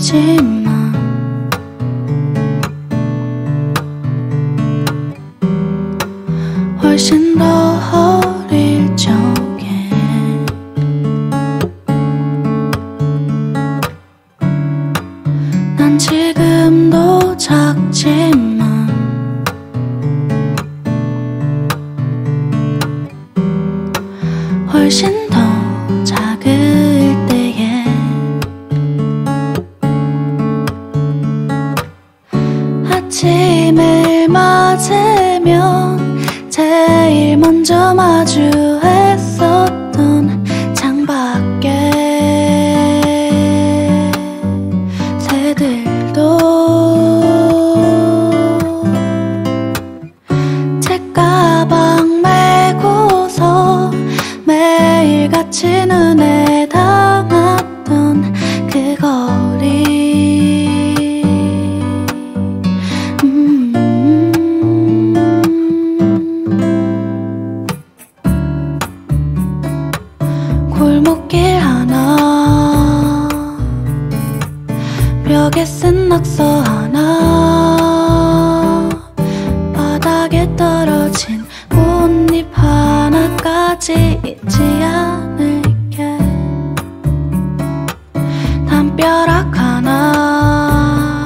있지만 훨씬 더 어릴 적에 난 지금도 작지만 훨씬 더 작을 때에 아침을 맞으면 제일 먼저 마주했었던 창밖에 새들도 책가방 메고서 매일같이 눈에 담았던 그 거리 골목길 하나 벽에 쓴 낙서 하나 바닥에 떨어진 꽃잎 하나까지 잊지 않을게 담벼락 하나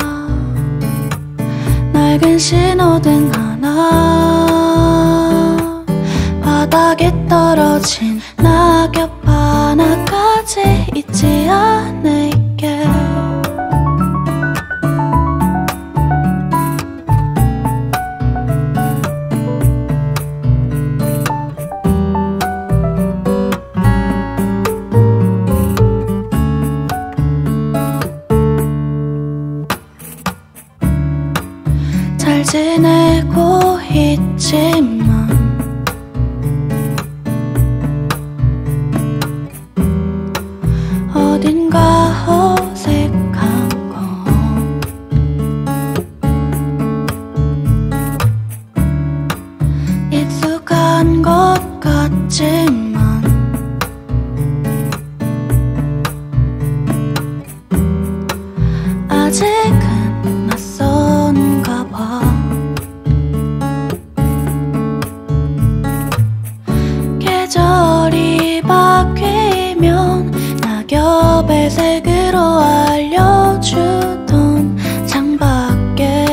낡은 신호등 하나 바닥에 떨어진 낙엽 하나까지 잊지 않을게 잘 지내고 있지만 어딘가 어색하고 익숙한 것 같지만 아직은 낯선가 봐. 계절이 바뀌면 낙엽의 색으로 알려주던 창밖에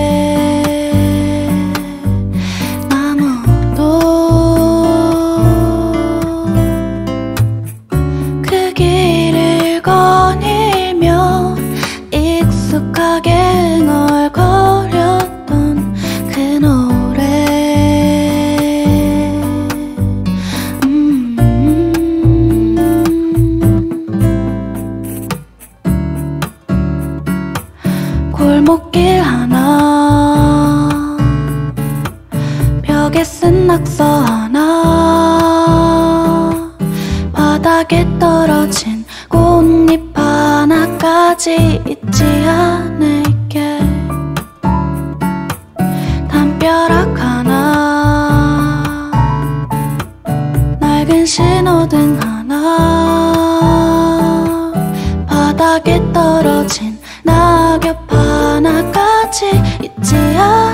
나무도 그 길을 거닐며 익숙하게 흥얼거렸던 그 노래 골목길 하나 벽에 쓴 낙서 하나 바닥에 떨어진 꽃잎 하나까지 잊지 않을게 담벼락 하나 낡은 신호등 하나 바닥에 떨어진 낙엽 하나까지 잊지 않을게